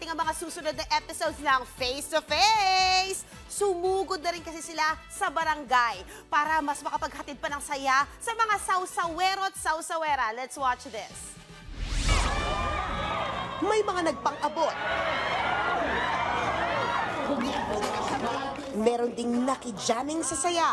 dumating ang mga susunod na episodes ng Face to Face. Sumugod na rin kasi sila sa barangay para mas makapaghatid pa ng saya sa mga sausawero at sausawera. Let's watch this. May mga nagpang-abot. Meron ding nakijamming sa saya.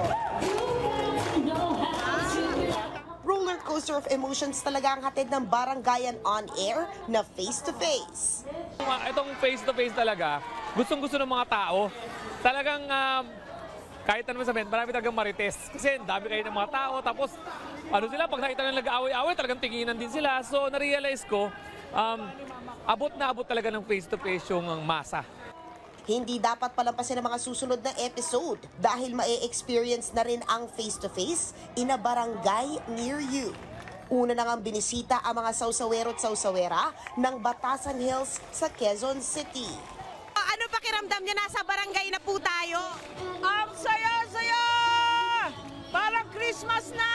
Roller coaster of emotions talaga ang hatid ng Barangayan on Air na Face to Face. Itong Face to Face talaga, gustong-gusto ng mga tao. Talagang kahit ano sabihin, marami talagang marites. Kasi dami kayo ng mga tao. Tapos ano sila, pag nakita nila nag-aaway-aaway, talagang tinginan din sila. So na-realize ko, abot na abot talaga ng Face to Face yung masa. Hindi dapat palampasin ang mga susunod na episode dahil ma-experience na rin ang face-to-face in a barangay near you. Una na ngang binisita ang mga sausawero at sausawera ng Batasan Hills sa Quezon City. Ano pakiramdam niya, nasa barangay na po tayo? Ang saya-saya! Parang Christmas na!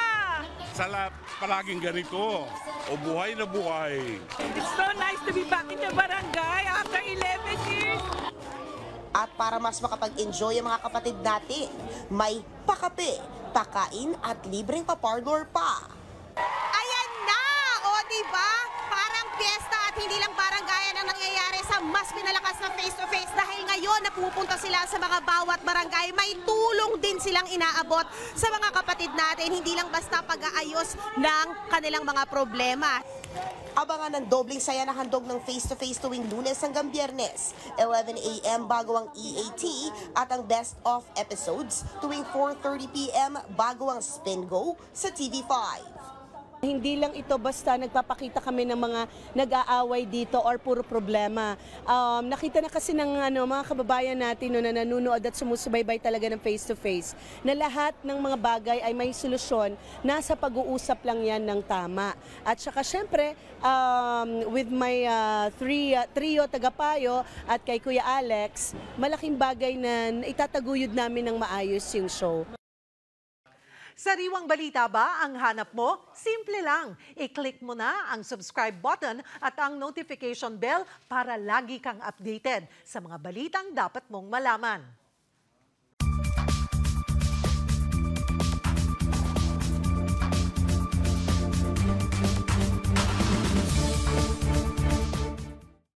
Sa palaging ganito, o buhay na buhay. It's so nice to be back in the barangay after 11 years. At para mas makapag-enjoy ang mga kapatid natin, may pakape, pakain at libreng pa-parlor pa. Ayan na! O diba? Parang piyesta at hindi lang barangayan ang nangyayari sa mas pinalakas na face-to-face dahil ngayon napupunta sila sa mga bawat barangay. May tulong din silang inaabot sa mga kapatid natin, hindi lang basta pag-aayos ng kanilang mga problema. Abangan ng dobling saya na handog ng face-to-face tuwing Lunes hanggang Biyernes, 11 a.m. bago ang EAT at ang best of episodes tuwing 4:30 p.m. bago ang Spin Go sa TV5. Hindi lang ito basta nagpapakita kami ng mga nag-aaway dito or puro problema. Nakita na kasi ng mga kababayan natin na nanonood at sumusubaybay talaga ng face-to-face na lahat ng mga bagay ay may solusyon. Nasa pag-uusap lang yan ng tama. At saka syempre, with my trio tagapayo at kay Kuya Alex, malaking bagay na itataguyod namin ng maayos yung show. Sariwang balita ba ang hanap mo? Simple lang. I-click mo na ang subscribe button at ang notification bell para lagi kang updated sa mga balitang dapat mong malaman.